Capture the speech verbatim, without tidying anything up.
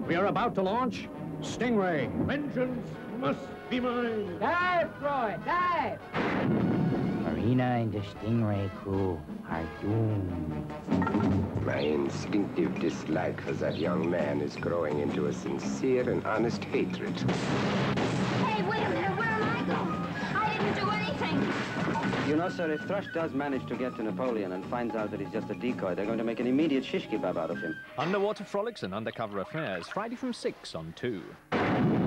We are about to launch Stingray. Vengeance must be mine. Dive, Troy, dive! Marina and the Stingray crew are doomed. My instinctive dislike for that young man is growing into a sincere and honest hatred. Hey, wait a minute, where am I going? I didn't do anything. You know, sir, if Thrush does manage to get to Napoleon and finds out that he's just a decoy, they're going to make an immediate shish kebab out of him. Underwater Frolics and Undercover Affairs, Friday from six on two.